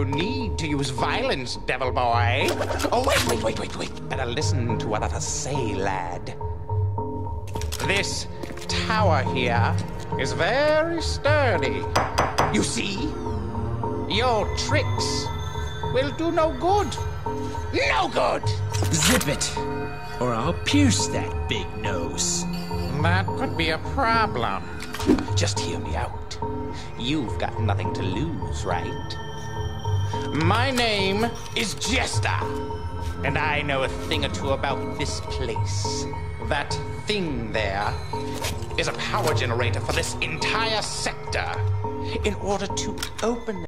need to use violence, devil boy. Oh, wait. Better listen to what others say, lad. This tower here is very sturdy. You see? Your tricks will do no good. No good! Zip it, or I'll pierce that big nose. That could be a problem. Just hear me out. You've got nothing to lose, right? My name is Jester, and I know a thing or two about this place. That thing there is a power generator for this entire sector. In order to open